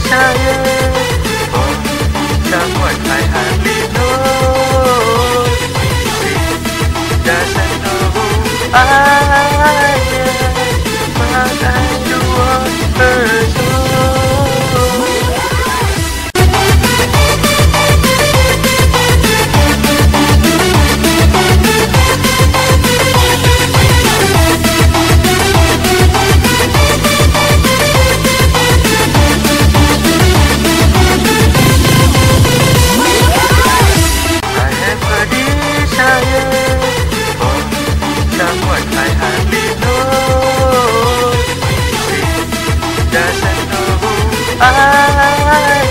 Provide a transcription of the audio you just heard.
saya, oh someone I hardly know. Doesn't know who I am, but I do want her so. Someone I hardly know. She doesn't know who I am.